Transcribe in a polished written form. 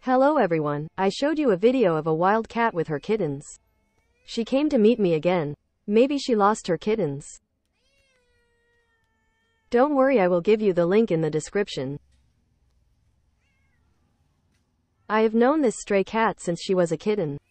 Hello everyone, I showed you a video of a wild cat with her kittens. She came to meet me again. Maybe she lost her kittens. Don't worry, I will give you the link in the description. I have known this stray cat since she was a kitten.